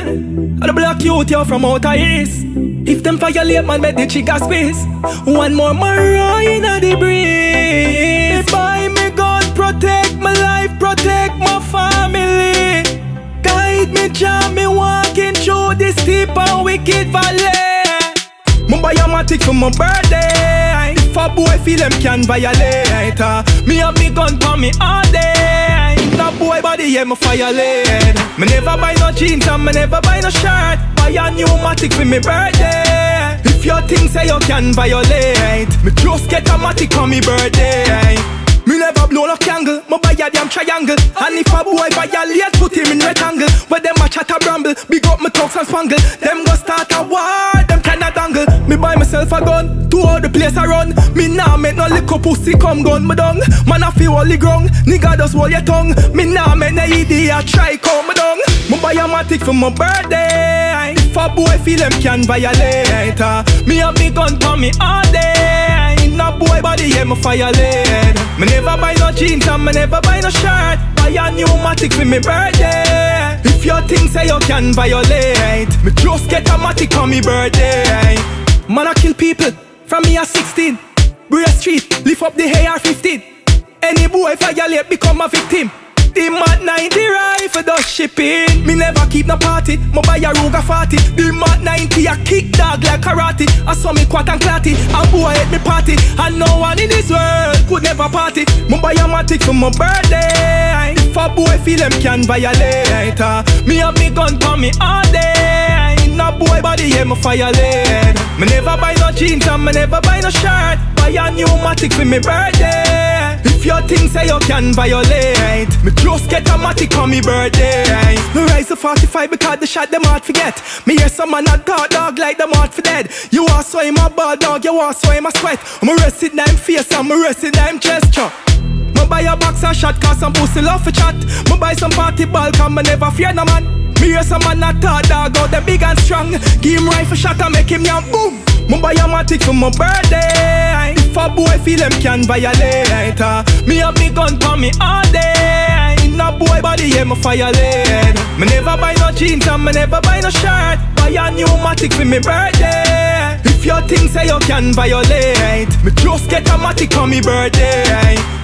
And the black youth you from outer east. If them violate, man, make the trigger squeeze. One more marina the breeze. Me buy me gun, protect my life, protect my family. Guide me, jam me walking through this steep and wicked valley. Me buy a matic for my birthday. If a boy feel them can violate, me have me gun for me all day. That boy body, yeah, me violate. Me never buy no jeans and me never buy no shirt. Buy a new matic for me birthday. If your thing say you can violate, me just get a matic on me birthday. Me never blow no candle, me buy a damn triangle. And if a boy violate, put him in rectangle. Where them a chat a bramble, big up me talks and spangle. Them go start a war, them kinda dangle. Me buy myself a gun, to all the place I run. Me nah make no little pussy come gun me down. Man I feel all the ground, nigga just hold your tongue. Me nah make no idiot try come me down. Me buy a matic for my birthday. If a boy feel them can violate, me have me gun for me all day. No boy body, yeah, me violate. Me never buy no jeans and me never buy no shirt. Buy a new matic for me birthday. If your thing say you can violate, me just get a matic on me birthday. Man I kill people from me at 16. Bray Street, lift up the AR-15. Any boy violate become a victim. The Mat 90 rifle does shipping. Me never keep no party, me buy a Ruger 40. The Mat 90 a kick dog like karate. I saw me quat and clatty, a boy hate me party. And no one in this world could never party. Me buy a matic for my birthday. If a boy feel them can violate, me have me gun for me all day. No boy body, yeah, me violate. Me never buy no jeans and me never buy no shirt. Buy a new matic for me birthday. If your thing say you can violate, me just get a matic on me birthday. No rise to 45 because the shot them hard forget. Me hear some man a talk dog like them hard for dead. You want so him a ball dog, you want so him a sweat. Me rest it in him face and me rest it in him gesture. Me buy a box and shot cause some pussy love for chat. Me buy some party ball cause me never fear no man. Me hear some man a talk dog out them big and strong. Give him rifle shot and make him yam boom. Me buy a matic for my birthday. If a boy feel them can violate, me have me gun for me all day. No boy body, yeah, me violate. Me never buy no jeans and me never buy no shirt. Buy a new matic for me birthday. If your thing say you can violate, me just get a matic on me birthday.